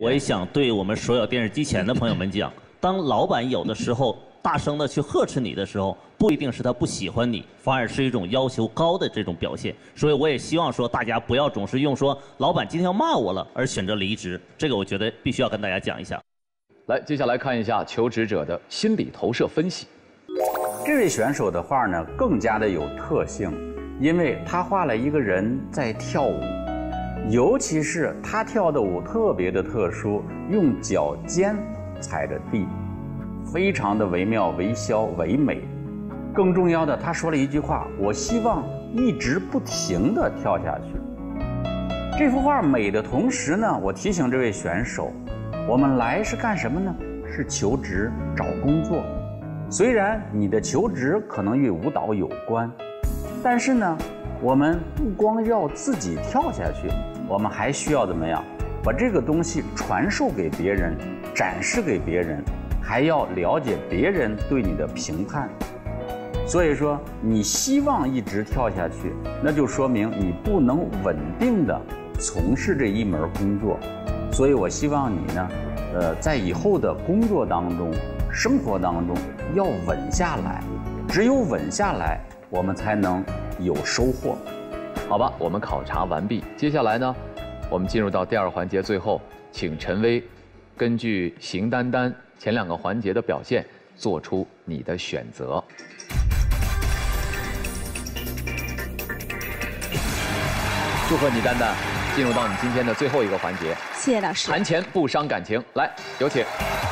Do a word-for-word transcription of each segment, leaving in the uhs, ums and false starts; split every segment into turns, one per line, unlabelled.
我也想对我们所有电视机前的朋友们讲，当老板有的时候大声的去呵斥你的时候，不一定是他不喜欢你，反而是一种要求高的这种表现。所以我也希望说，大家不要总是用说老板今天要骂我了而选择离职，这个我觉得必须要跟大家讲一下。
来，接下来看一下求职者的心理投射分析。
这位选手的画呢，更加的有特性，因为他画了一个人在跳舞。尤其是他跳的舞特别的特殊，用脚尖踩着地，非常的惟妙惟肖唯美。更重要的，他说了一句话：我希望一直不停地跳下去。这幅画美的同时呢，我提醒这位选手，我们来是干什么呢？是求职找工作。虽然你的求职可能与舞蹈有关，但是呢，我们不光要自己跳下去，我们还需要怎么样？把这个东西传授给别人，展示给别人，还要了解别人对你的评判。所以说，你希望一直跳下去，那就说明你不能稳定的从事这一门工作。所以我希望你呢，呃，在以后的工作当中、生活当中要稳下来。只有稳下来，我们才能有收获。
好吧，我们考察完毕。接下来呢，我们进入到第二环节，最后请陈薇根据邢丹丹前两个环节的表现，做出你的选择。祝贺你，丹丹，进入到你今天的最后一个环节。
谢谢老师。
谈钱不伤感情，来，有请。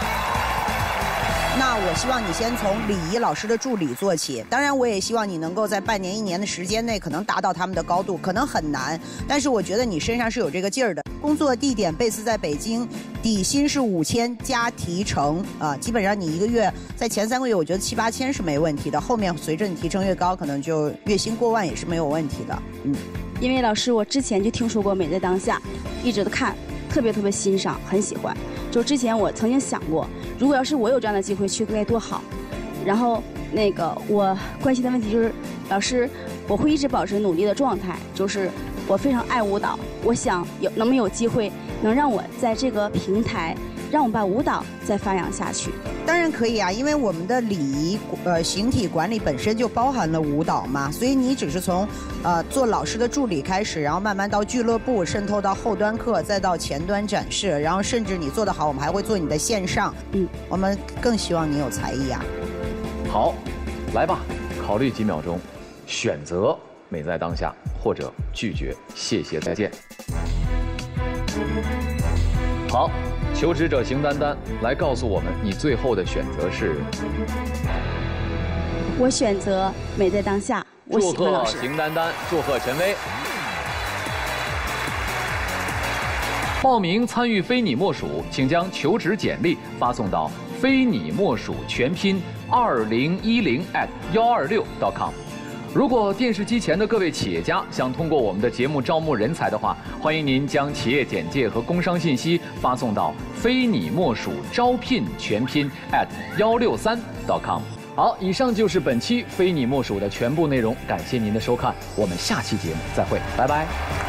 那我希望你先从礼仪老师的助理做起，当然我也希望你能够在半年一年的时间内可能达到他们的高度，可能很难，但是我觉得你身上是有这个劲儿的。工作地点base在北京，底薪是五千加提成啊，基本上你一个月在前三个月我觉得七八千是没问题的，后面随着你提成越高，可能就月薪过万也是没有问题的。嗯，
因为老师我之前就听说过《美在当下》，一直都看，特别特别欣赏，很喜欢。就之前我曾经想过，如果要是我有这样的机会去该多好。然后那个我关心的问题就是，老师，我会一直保持努力的状态，就是我非常爱舞蹈，我想有能不能有机会能让我在这个平台，让我把舞蹈再发扬下去。
当然可以啊，因为我们的礼仪呃形体管理本身就包含了舞蹈嘛，所以你只是从呃做老师的助理开始，然后慢慢到俱乐部，渗透到后端课，再到前端展示，然后甚至你做得好，我们还会做你的线上。嗯，我们更希望你有才艺啊。
好，来吧，考虑几秒钟，选择美在当下，或者拒绝谢谢再见。好。求职者邢丹丹，来告诉我们，你最后的选择是？
我选择美在当下。我喜欢老师。
祝贺邢丹丹，祝贺陈薇。报名参与非你莫属，请将求职简历发送到非你莫属全拼二零一零 at 幺二六 点 com。如果电视机前的各位企业家想通过我们的节目招募人才的话，欢迎您将企业简介和工商信息发送到非你莫属招聘全拼 at 幺六三 点 com。好，以上就是本期非你莫属的全部内容，感谢您的收看，我们下期节目再会，拜拜。